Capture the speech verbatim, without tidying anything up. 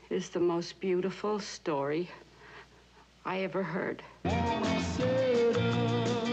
is the most beautiful story I ever heard.